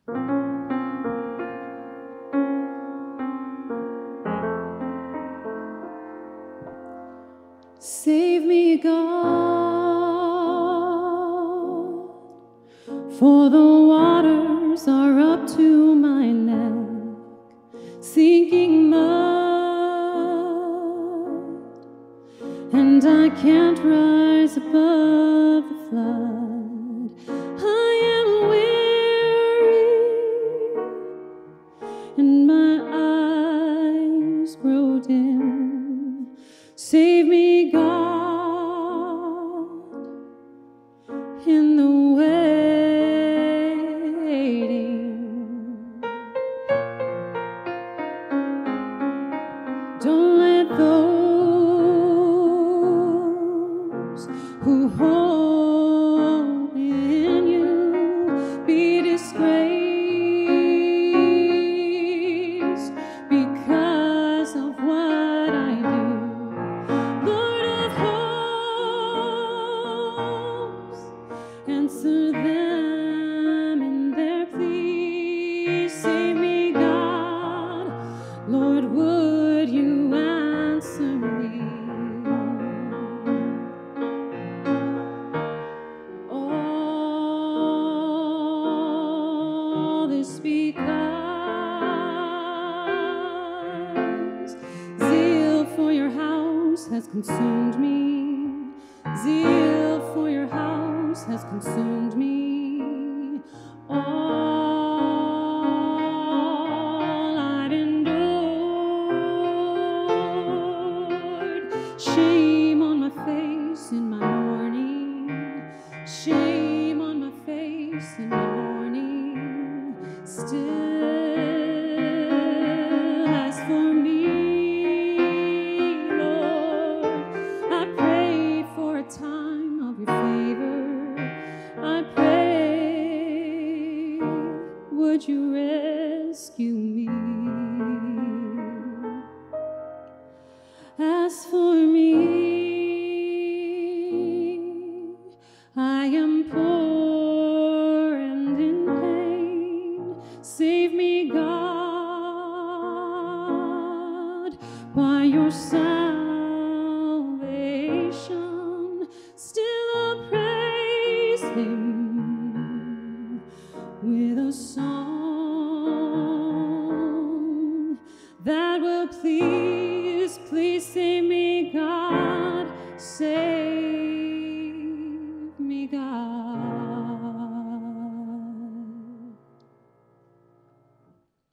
Save me, God, for the waters are up to my neck, sinking mud, and I can't rise above the flood. I am weary, and my eyes grow dim. Save me, God, in the waiting. Don't let those who hope in you be disgraced because of what I do. Answer them in their plea. Save me, God. Lord, would you answer me? All this because zeal for your house has consumed me. Zeal for your house has consumed me. All I've endured, shame on my face in my mourning, shame on my face in my mourning. Still, as for me, Lord, I pray for a time of your favor. I pray, would you rescue me? As for me, I am poor and in pain. Save me, God, by your salvation. Still